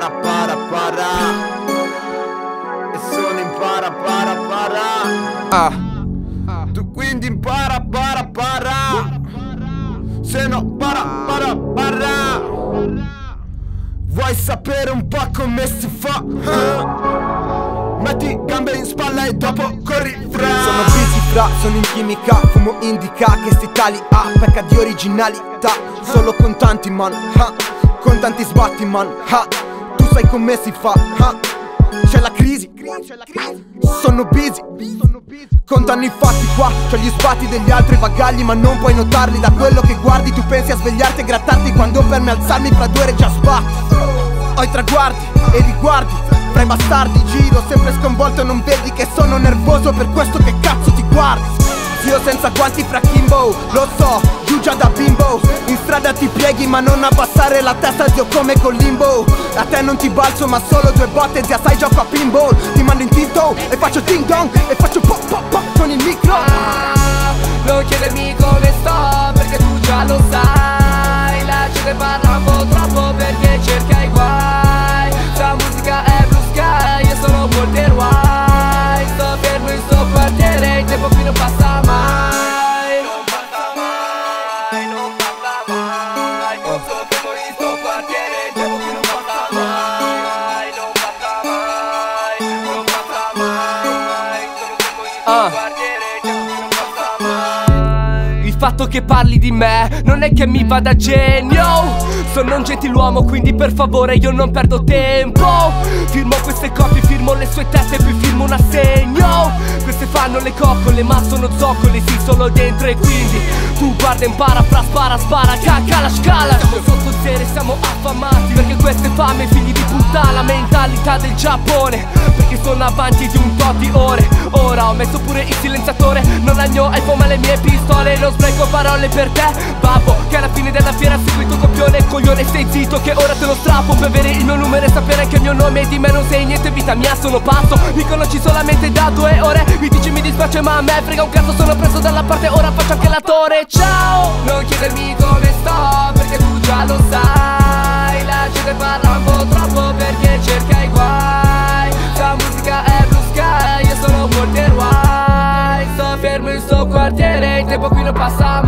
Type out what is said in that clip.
para para para e sono impara para para. Tu quindi impara para para, se no para para para. Vuoi sapere un po' come si fa? Metti gambe in spalla e dopo corri fra. Sono busy fra, sono in chimica, fumo indica che sti tali pecca di originalità. Solo contanti man, con tanti sbatti man, tu sai come si fa, c'è la crisi, sono busy, contano i fatti qua, c'ho gli sbatti degli altri bagagli ma non puoi notarli da quello che guardi. Tu pensi a svegliarti e grattarti quando per me alzarmi fra due ore già sbatti. Ho i traguardi e riguardi fra i bastardi, giro sempre sconvolto e non vedi che sono nervoso, per questo che cazzo ti guardi. Zio senza guanti fra Kimbo, lo so, giù già da bimbo. In strada ti pieghi ma non abbassare la testa zio come con limbo. A te non ti balzo ma solo due botte zia sai gioco a pinball. Ti mando in tinto e faccio ding dong e faccio pop pop pop con il micro. Non chiedermi come sto perché tu già lo sai. La gente parla un po' troppo perché cerca i guai. La musica è blue sky, io sono Walter White. Sto fermo in sto quartiere, il tempo qui non passa mai. Non passa mai, non passa mai. Sto fermo in sto quartiere, il tempo qui non passa mai. Non passa mai, non passa mai. Sono fermo in sto quartiere, il tempo qui non passa mai. Il fatto che parli di me non è che mi vada genio. Sono un gentiluomo quindi per favore io non perdo tempo. Firmo queste copie, firmo le sue teste e poi firmo un assegno. Queste fanno le coccole ma sono zoccole, sì solo dentro e quindi tu guarda impara fra spara cacca la scala. Siamo sotto zero e siamo affamati perché queste fame figli di puttana. La mentalità del Giappone perché sono avanti di un tot di ore. Ora ho messo pure il silenziatore, non agno iPhone ma le mie pistole. Non spreco parole per te babbo che alla fine della fiera ha seguito copione. Coglione stai zitto che ora te lo strappo. Per avere il mio numero e sapere anche il mio nome. Di me non sei niente, vita mia sono pazzo. Mi conosci solamente da 2 ore. Mi dici mi dispiace ma a me frega un cazzo. Sono preso dalla parte, ora faccio anche l'attore. Ciao. Non chiedermi come sto perché tu già lo sai. La gente parla un po' troppo perché cerca i guai. La musica è blue sky, io sono Walter White. Sto fermo in sto quartiere, il tempo qui non passa mai.